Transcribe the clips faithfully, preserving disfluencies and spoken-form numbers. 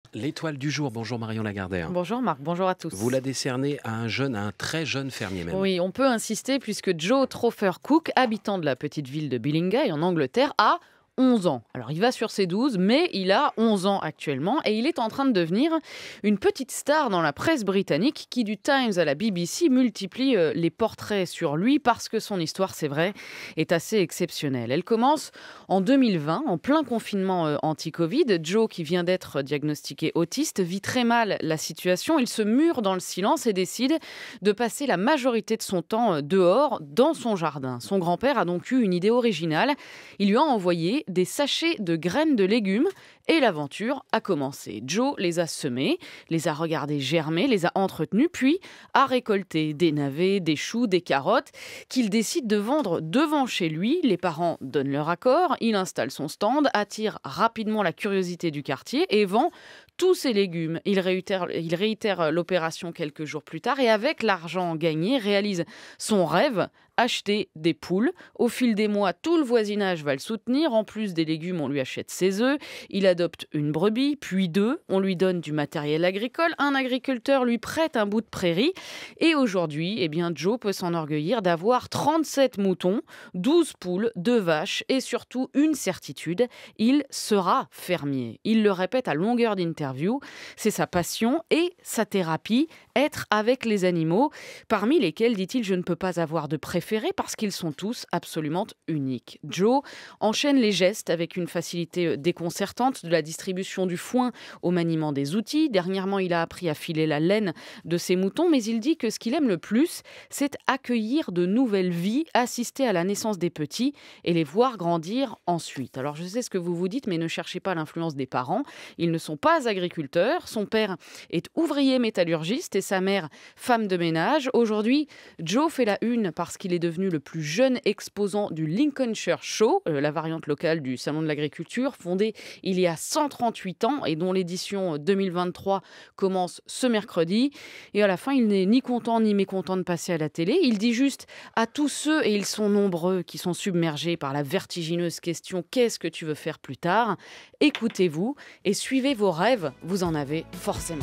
L'étoile du jour, bonjour Marion Lagardère. Bonjour Marc, bonjour à tous. Vous la décernez à un jeune, à un très jeune fermier même. Oui, on peut insister puisque Joe Tropher Cook, habitant de la petite ville de Billingay en Angleterre, a onze ans. Alors il va sur ses douze, mais il a onze ans actuellement et il est en train de devenir une petite star dans la presse britannique qui, du Times à la B B C, multiplie euh, les portraits sur lui parce que son histoire, c'est vrai, est assez exceptionnelle. Elle commence en deux mille vingt, en plein confinement euh, anti-Covid. Joe, qui vient d'être diagnostiqué autiste, vit très mal la situation. Il se mure dans le silence et décide de passer la majorité de son temps euh, dehors, dans son jardin. Son grand-père a donc eu une idée originale. Il lui a envoyé des sachets de graines de légumes et l'aventure a commencé. Joe les a semés, les a regardés germer, les a entretenus, puis a récolté des navets, des choux, des carottes qu'il décide de vendre devant chez lui. Les parents donnent leur accord, il installe son stand, attire rapidement la curiosité du quartier et vend tous ses légumes. Il réitère, il réitère l'opération quelques jours plus tard et avec l'argent gagné, réalise son rêve, acheter des poules. Au fil des mois, tout le voisinage va le soutenir. En plus des légumes, on lui achète ses œufs. Il adopte une brebis, puis deux. On lui donne du matériel agricole. Un agriculteur lui prête un bout de prairie. Et aujourd'hui, eh bien, Joe peut s'enorgueillir d'avoir trente-sept moutons, douze poules, deux vaches et surtout une certitude, il sera fermier. Il le répète à longueur d'interview. C'est sa passion et sa thérapie, être avec les animaux, parmi lesquels, dit-il, je ne peux pas avoir de préférence parce qu'ils sont tous absolument uniques. Joe enchaîne les gestes avec une facilité déconcertante, de la distribution du foin au maniement des outils. Dernièrement, il a appris à filer la laine de ses moutons, mais il dit que ce qu'il aime le plus, c'est accueillir de nouvelles vies, assister à la naissance des petits et les voir grandir ensuite. Alors je sais ce que vous vous dites, mais ne cherchez pas l'influence des parents. Ils ne sont pas agriculteurs. Son père est ouvrier métallurgiste et sa mère femme de ménage. Aujourd'hui, Joe fait la une parce qu'il est devenu le plus jeune exposant du Lincolnshire Show, euh, la variante locale du Salon de l'Agriculture, fondé il y a cent trente-huit ans et dont l'édition deux mille vingt-trois commence ce mercredi. Et à la fin, il n'est ni content ni mécontent de passer à la télé. Il dit juste à tous ceux, et ils sont nombreux, qui sont submergés par la vertigineuse question « Qu'est-ce que tu veux faire plus tard ?» Écoutez-vous et suivez vos rêves, vous en avez forcément.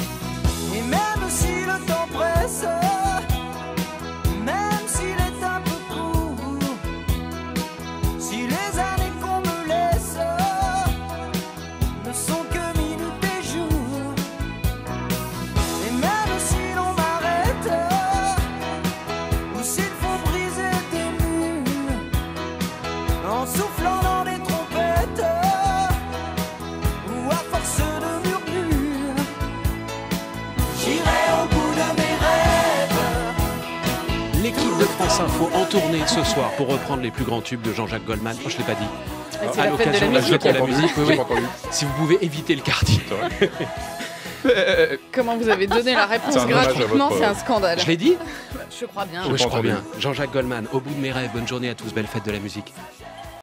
Et même si le temps presse, en soufflant dans des trompettes ou à force de murmures, j'irai au bout de mes rêves. L'équipe de France Info en tournée ce soir pour reprendre les plus grands tubes de Jean-Jacques Goldman. Oh, je ne l'ai pas dit. C'est à la fête de la l'occasion de la musique. fête de la musique. Oui, oui. Oui. Si vous pouvez éviter le quartier. Comment vous avez donné la réponse C'est un hommage à gratuitement, votre- c'est un scandale. Je l'ai dit. Je crois bien. Oui, je pas crois entendu. bien. Jean-Jacques Goldman, au bout de mes rêves. Bonne journée à tous. Belle fête de la musique.